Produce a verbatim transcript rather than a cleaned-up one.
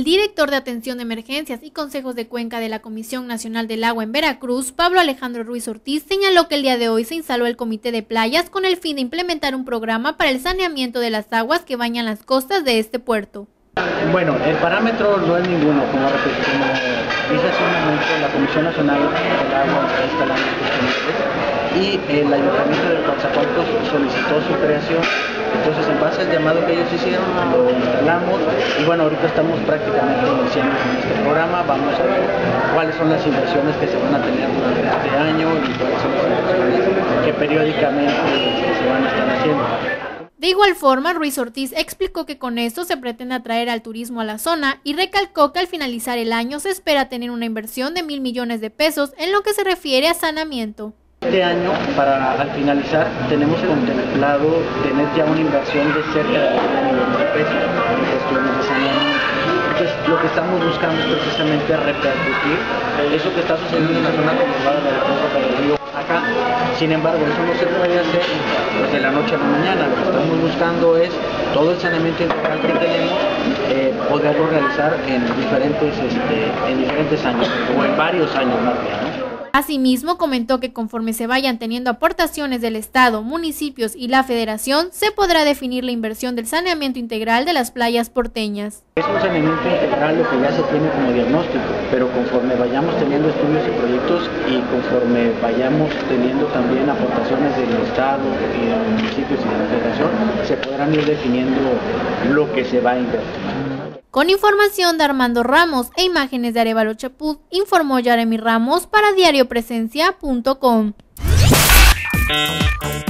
director de Atención de Emergencias y Consejos de Cuenca de la Comisión Nacional del Agua en Veracruz, Pablo Alejandro Ruiz Ortiz, señaló que el día de hoy se instaló el Comité de Playas con el fin de implementar un programa para el saneamiento de las aguas que bañan las costas de este puerto. Bueno, el parámetro no es ninguno, como, como dice hace un momento, la Comisión Nacional del Agua está instalando estos comités y el Ayuntamiento de Coatzacoalcos solicitó su creación. Entonces, en base al llamado que ellos hicieron, lo instalamos y bueno, ahorita estamos prácticamente iniciando con este programa. Vamos a ver cuáles son las inversiones que se van a tener durante este año y cuáles son las inversiones que periódicamente se van a estar haciendo. De igual forma, Ruiz Ortiz explicó que con esto se pretende atraer al turismo a la zona y recalcó que al finalizar el año se espera tener una inversión de mil millones de pesos en lo que se refiere a saneamiento. Este año, para al finalizar, tenemos contemplado tener ya una inversión de cerca de mil millones de pesos en cuestiones de saneamiento. Entonces, lo que estamos buscando es precisamente repercutir eso que está sucediendo en la zona conurbada de la Cuenca del Río acá. Sin embargo, eso no se puede hacer pues, de la noche a la mañana. Lo que estamos buscando es todo el saneamiento integral que tenemos, eh, poderlo realizar en diferentes, este, en diferentes años, o en varios años más bien, ¿no? Asimismo, comentó que conforme se vayan teniendo aportaciones del Estado, municipios y la Federación, se podrá definir la inversión del saneamiento integral de las playas porteñas. Es un saneamiento integral lo que ya se tiene como diagnóstico, pero conforme vayamos teniendo estudios y proyectos y conforme vayamos teniendo también aportaciones del Estado y de los municipios y de la Federación, se podrán ir definiendo lo que se va a invertir. Con información de Armando Ramos e imágenes de Arevalo Chaput, informó Jeremy Ramos para diario presencia punto com.